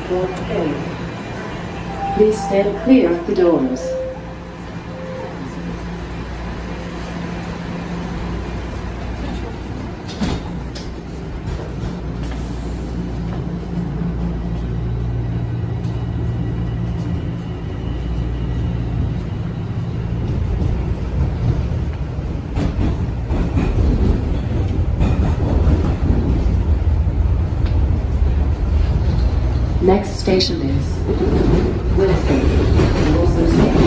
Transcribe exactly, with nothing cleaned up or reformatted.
Platform A. Please stand clear of the doors. Next station is Wilson, Wilson Station.